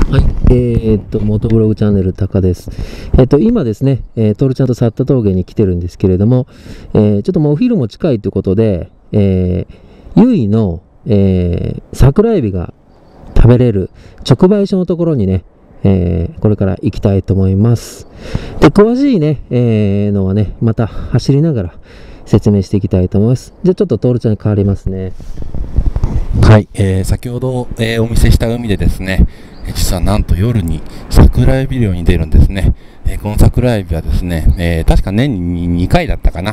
はい。モトブログチャンネルタカです。今ですね、トルちゃんとサッタ峠に来てるんですけれども、ちょっともうお昼も近いということで、由比の、桜エビが食べれる直売所のところにね、これから行きたいと思います。で、詳しいね、のはね、また走りながら説明していきたいと思います。じゃあちょっとトルちゃんに変わりますね。 はい、先ほど、お見せした海でですね、実はなんと夜に桜エビ漁に出るんですね。この桜エビはですね、確か年に2回だったかな、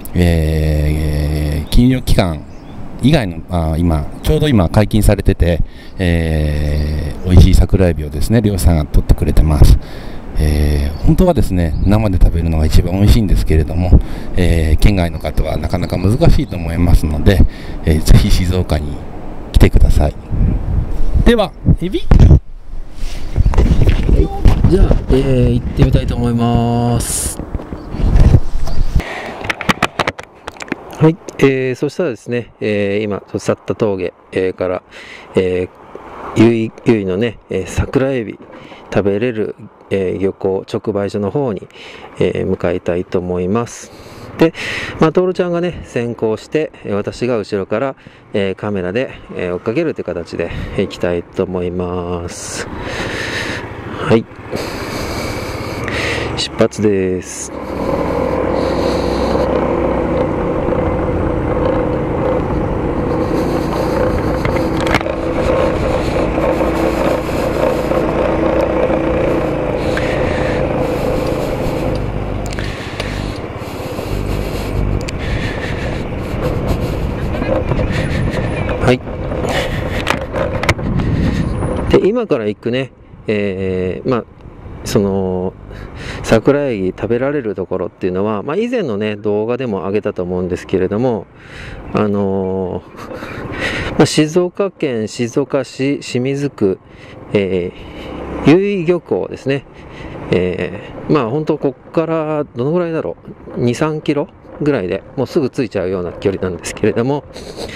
禁漁期間以外のちょうど今解禁されてて、美味しい桜エビをですね漁師さんが取ってくれてます。本当はですね生で食べるのが一番美味しいんですけれども、県外の方はなかなか難しいと思いますので、ぜひ静岡に来てください。ではエビじゃあ、行ってみたいと思います。はい、そしたらですね、今、サッタ峠、から、由比のね、桜エビ食べれる、漁港直売所の方に、向かいたいと思います。で、トールちゃんがね、先行して、私が後ろから、カメラで、追っかけるという形で行きたいと思います。はい。出発です。はい。で、今から行くね、その桜エビ食べられるところっていうのは、以前のね動画でも上げたと思うんですけれども、静岡県静岡市清水区、由比漁港ですね。本当こっからどのぐらいだろう、2、3キロぐらいでもうすぐ着いちゃうような距離なんですけれども、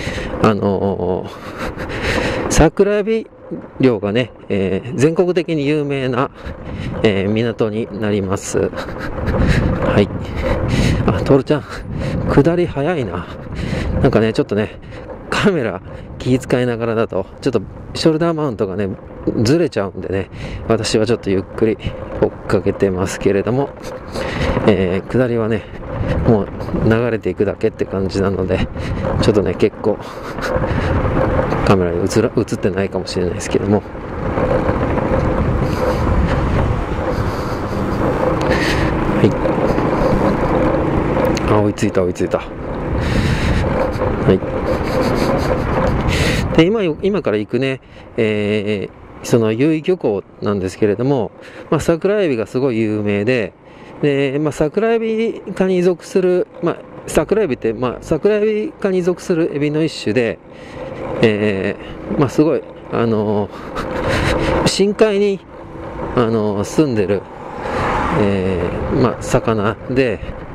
桜エビ漁がね、全国的に有名な、港になります。はい。トールちゃん、下り早いな。なんかね、ちょっとね、カメラ気遣いながらだと、ちょっとショルダーマウントがね、ずれちゃうんでね、私はちょっとゆっくり追っかけてますけれども、下りはね、もう流れていくだけって感じなので、ちょっとね、結構、カメラに映ってないかもしれないですけども、はい。追いついた。はい。で、今から行くね、その由比漁港なんですけれども、桜エビがすごい有名で、桜エビ科に属する、桜エビって、桜エビ科に属するエビの一種で、すごい、深海に、住んでる、魚で、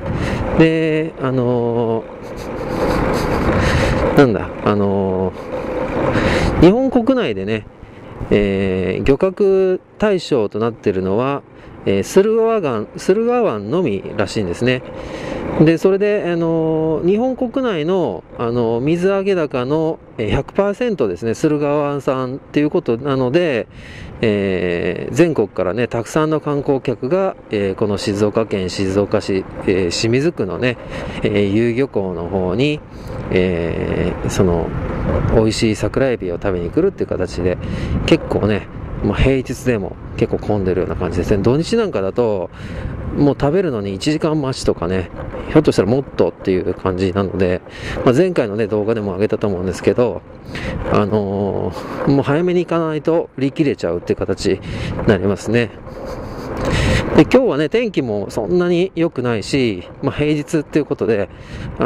日本国内でね、漁獲対象となっているのは、駿河湾のみらしいんですね。で、それで、日本国内の、水揚げ高の 100% ですね、駿河湾産っていうことなので、全国からね、たくさんの観光客が、この静岡県静岡市、清水区のね、由比漁港の方に、その、美味しい桜エビを食べに来るっていう形で、結構ね、平日でも結構混んでるような感じですね。土日なんかだともう食べるのに1時間待ちとかね、ひょっとしたらもっとっていう感じなので、前回のね動画でも上げたと思うんですけど、もう早めに行かないと売り切れちゃうっていう形になりますね。で、今日はね天気もそんなに良くないし、平日っていうことで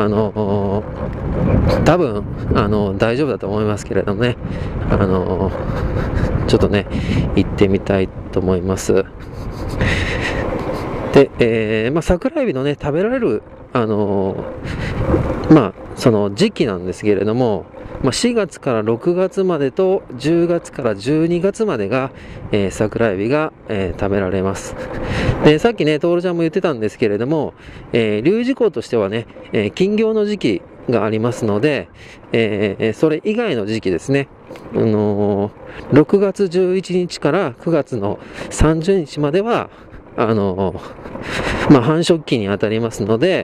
多分大丈夫だと思いますけれどもね、ちょっとね行ってみたいと思います。で、桜エビのね食べられるその時期なんですけれども、 4月から6月までと10月から12月までが、桜エビが、食べられます。で、さっきね、トールちゃんも言ってたんですけれども、留意事項としてはね、禁漁の時期がありますので、それ以外の時期ですね、6月11日から9月の30日までは、繁殖期に当たりますので、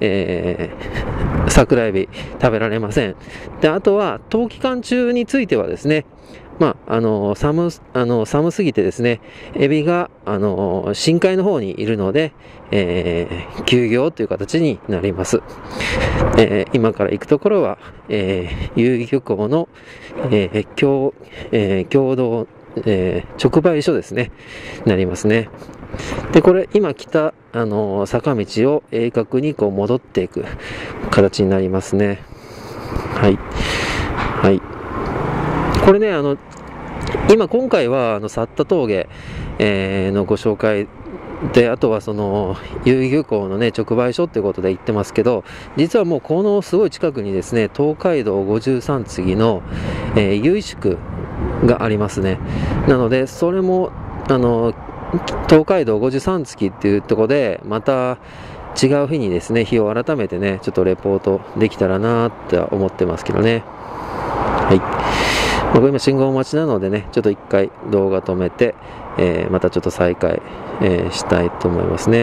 桜エビ食べられません。で、あとは、冬期間中についてはですね、寒すぎてですね、エビが、深海の方にいるので、休業という形になります。今から行くところは、由比漁港の、共同、直売所ですね、なりますね。で、これ、今来た、坂道を鋭角にこう戻っていく形になりますね。はい。はい。これね、今回は、サッタ峠、のご紹介で、あとは由比漁港のね、直売所っていうことで言ってますけど、実はもうこのすごい近くにですね、東海道53次の、由比宿がありますね。なので、それも、東海道53月っていうところで、また違う日にですね、日を改めてね、ちょっとレポートできたらなーって思ってますけどね。はい。僕今信号待ちなのでね、ちょっと一回動画止めて、またちょっと再開、したいと思いますね。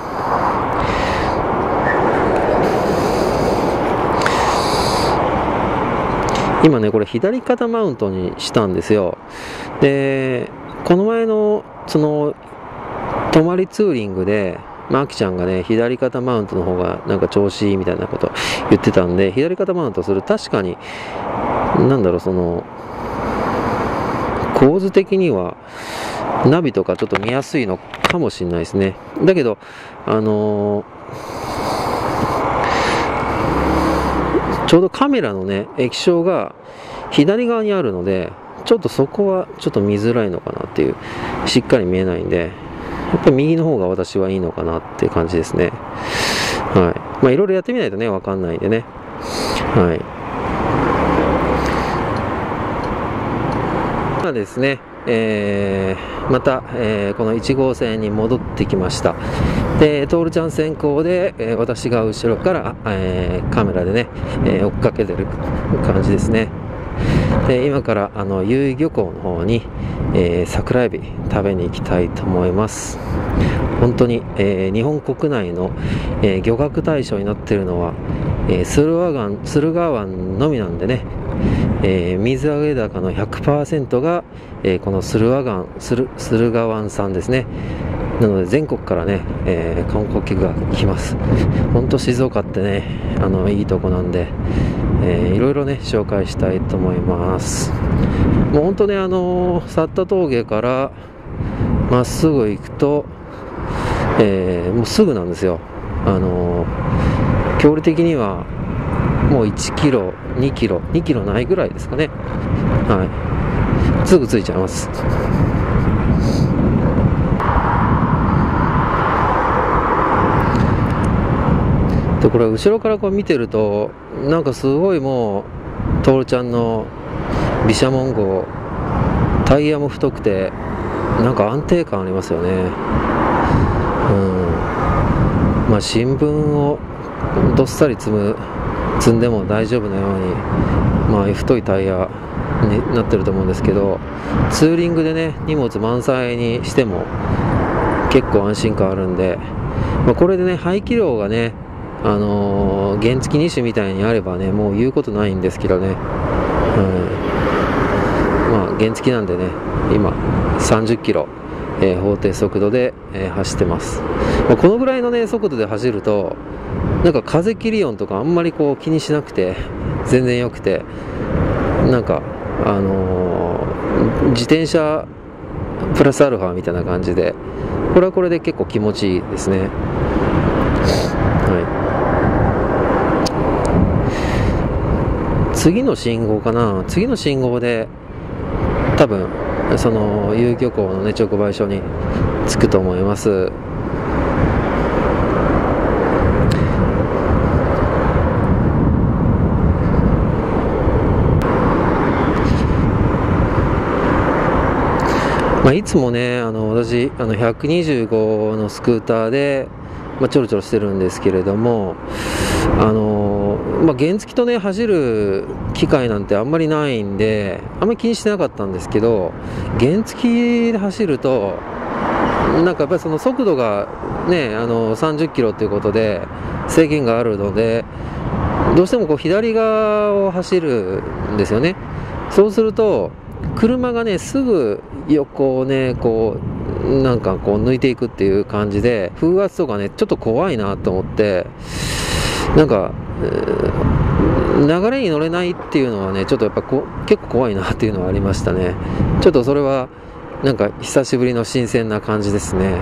今ね、これ左肩マウントにしたんですよ。で、この前の泊まりツーリングで、あきちゃんがね、左肩マウントの方がなんか調子いいみたいなこと言ってたんで、左肩マウントする、確かに、構図的には、ナビとかちょっと見やすいのかもしれないですね。だけど、ちょうどカメラのね、液晶が左側にあるので、ちょっとそこはちょっと見づらいのかなっていう、しっかり見えないんで、やっぱり右の方が私はいいのかなっていう感じですね。はい。いろいろやってみないとね、わかんないんでね。はい。ですね、また、この1号線に戻ってきました。で、トールちゃん先行で、私が後ろから、カメラでね、追っかけてる感じですね。で、今から由比漁港の方に、桜エビ食べに行きたいと思います。本当に、日本国内の、漁獲対象になっているのは、駿河湾のみなんでね、水揚げ高の 100% が、この駿河湾産ですね。なので全国からね、観光客が来ます。本当静岡ってね、いいとこなんで、いろいろね紹介したいと思います。もう本当ね、サッタ峠からまっすぐ行くと、もうすぐなんですよ。距離的にはもう1キロ、2キロないぐらいですかね。はい。すぐ着いちゃいます。で、これ後ろからこう見てると、なんかすごいもう、トールちゃんの毘沙門号、タイヤも太くて、なんか安定感ありますよね。新聞をどっさり積んでも大丈夫なように、太いタイヤになってると思うんですけど、ツーリングでね、荷物満載にしても結構安心感あるんで、これでね、排気量がね、原付2種みたいにあればね、もう言うことないんですけどね。原付なんでね、今30キロ、法定速度で、走ってます。このぐらいのね速度で走ると、なんか風切り音とかあんまりこう気にしなくて全然良くて、なんか自転車プラスアルファみたいな感じで、これはこれで結構気持ちいいですね。次の信号かな、次の信号で多分その由比漁港のね直売所に着くと思います。 いつもね私125のスクーターで、ちょろちょろしてるんですけれども、原付とね走る機会なんてあんまりないんであんまり気にしてなかったんですけど、原付で走るとなんかやっぱりその速度がね30キロということで制限があるので、どうしてもこう左側を走るんですよね。そうすると車がねすぐ横をねこうなんかこう抜いていくっていう感じで、風圧とかねちょっと怖いなと思って、なんか、流れに乗れないっていうのはねちょっとやっぱ結構怖いなっていうのはありましたね。ちょっとそれはなんか久しぶりの新鮮な感じですね。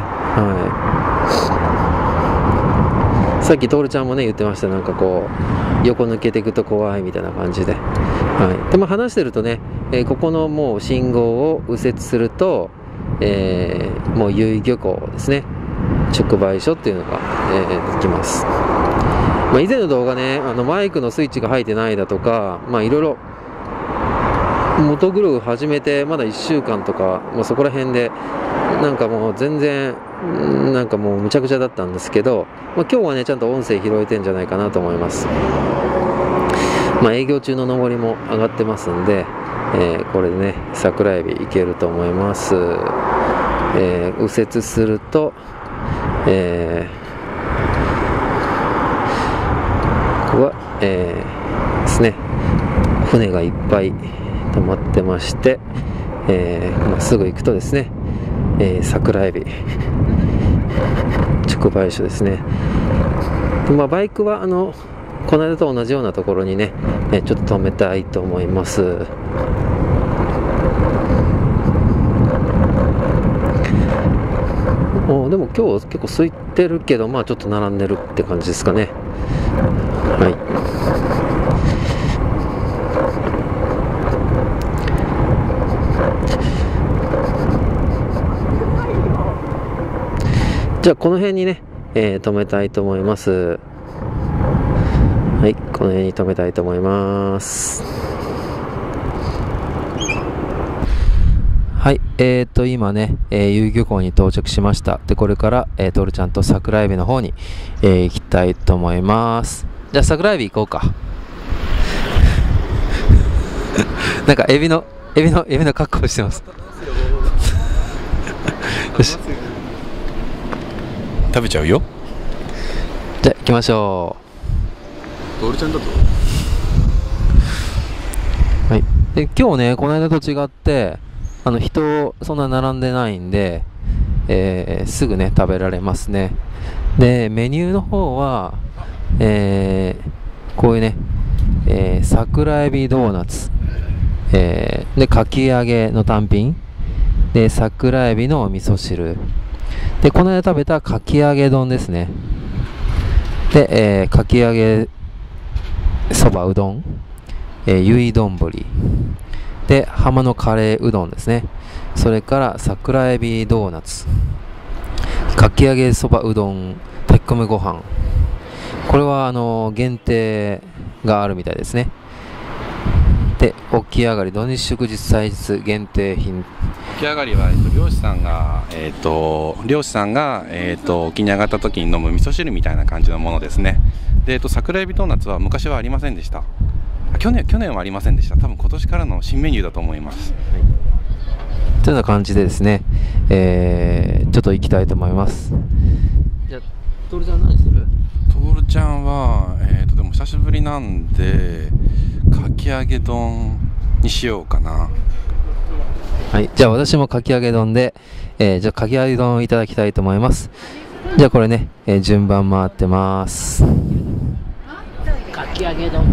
はい。さっき徹ちゃんもね言ってました。なんかこう横抜けていくと怖いみたいな感じで、はい。でも話してるとね、ここのもう信号を右折すると、もう由比漁港ですね、直売所っていうのが、できます。以前の動画ねマイクのスイッチが入ってないだとか、いろいろモトグロー始めてまだ1週間とか、そこら辺でなんかもう全然なんかもうむちゃくちゃだったんですけど、今日はねちゃんと音声拾えてんじゃないかなと思います。営業中の上りも上がってますんで、これでね桜エビいけると思います。右折すると、ここは、ですね、船がいっぱい止まってまして、まっすぐ行くとですね、桜エビ直売所ですね。バイクはこの間と同じようなところにね、ちょっと止めたいと思います。でも今日結構空いてるけど、ちょっと並んでるって感じですかね。はい。じゃあこの辺にね、止めたいと思います。はい、この辺に止めたいと思います。はい、今ね、由比漁港に到着しました。で、これから、トルちゃんと桜エビの方に、行きたいと思います。じゃあ桜エビ行こうか。なんかエビの格好してます。よし。 食べちゃうよ。 じゃあ行きましょう。 トルちゃんだと。 はい。で、今日ね、この間と違って、人そんな並んでないんで、すぐね食べられますね。でメニューの方は、こういうね、桜エビドーナツ、でかき揚げの単品で桜エビのお味噌汁で、この間食べたかき揚げ丼ですね。で、かき揚げそばうどん、ゆい丼で浜のカレーうどんですね。それから桜エビドーナツ、かき揚げそばうどん、炊き込みご飯、これは限定があるみたいですね。で起き上がり土日祝日祭日限定品。 起き上がりは、漁師さんが、沖に上がった時に飲む味噌汁みたいな感じのものですね。で、桜エビドーナツは昔はありませんでした。去年はありませんでした。多分今年からの新メニューだと思います。 というような感じでですね、ちょっと行きたいと思います。じゃあトールちゃん何する？ トールちゃんは、でも久しぶりなんでかき揚げ丼にしようかな。 はい、じゃあ私もかき揚げ丼で、じゃあかき揚げ丼をいただきたいと思います。じゃあこれね、順番回ってます。 かき揚げ丼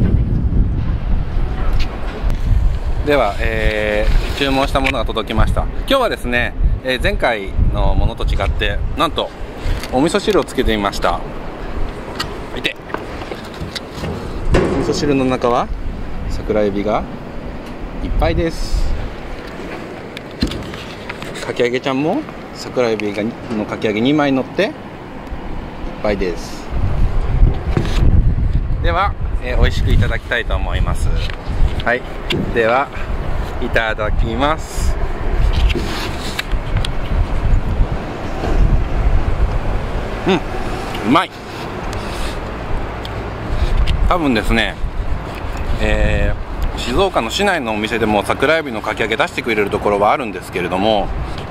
では、注文したものが届きました。今日はですね、前回のものと違ってなんとお味噌汁をつけてみました。いて、お味噌汁の中は桜エビがいっぱいです。かき揚げちゃんも桜エビのかき揚げ2枚乗っていっぱいです。では、美味しくいただきたいと思います。はい、ではいただきます。 うまい。多分ですね、静岡の市内のお店でも桜エビのかき揚げ出してくれるところはあるんですけれども、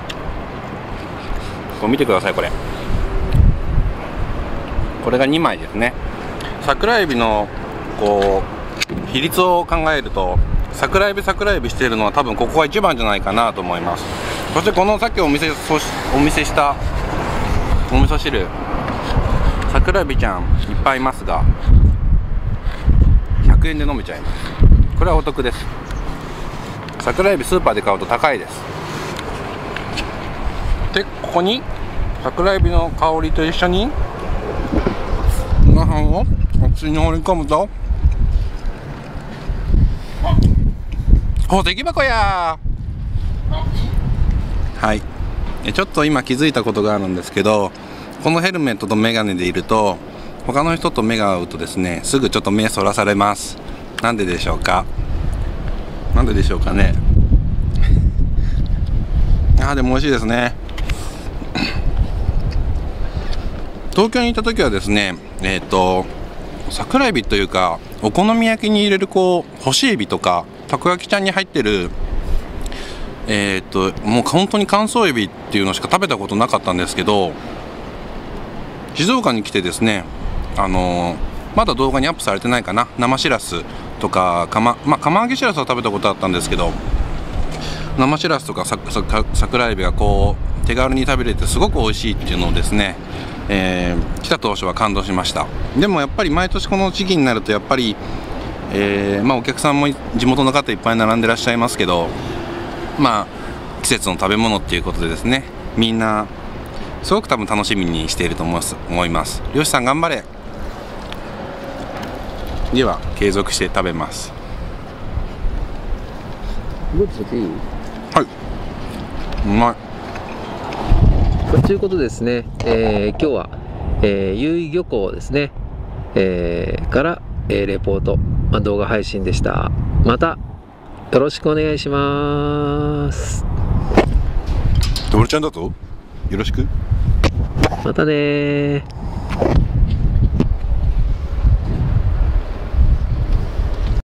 これ見てください。これが2枚ですね。桜エビのこう比率を考えると、桜エビしているのは多分ここが一番じゃないかなと思います。そしてこのさっきお見せしたお味噌汁、桜エビちゃんいっぱいいますが100円で飲めちゃいます。これはお得です。桜エビスーパーで買うと高いです。でここに桜エビの香りと一緒にご飯をお口に放り込むと、宝石箱やー。はい、ちょっと今気づいたことがあるんですけど、このヘルメットとメガネでいると他の人と目が合うとですね、すぐちょっと目そらされます。なんででしょうか。なんででしょうかね。でも美味しいですね。東京にいた時はですね、桜エビというかお好み焼きに入れるこう干しエビとかたこ焼きちゃんに入ってるもう本当に乾燥エビっていうのしか食べたことなかったんですけど、静岡に来てですね、まだ動画にアップされてないかな、生しらすとか釜揚げしらすは食べたことあったんですけど、生しらすとか桜エビがこう手軽に食べれてすごく美味しいっていうのをですね、来た当初は感動しました。でもやっぱり毎年この時期になるとやっぱり、お客さんも地元の方いっぱい並んでらっしゃいますけど、季節の食べ物っていうことでですね、みんなすごく多分楽しみにしていると思います。漁師さん頑張れ。では継続して食べます。はい、うまい。 ということですね、今日は、由比漁港ですね、から、レポート、動画配信でした。またよろしくお願いします。 ともるちゃんだとよろしく。 またねー。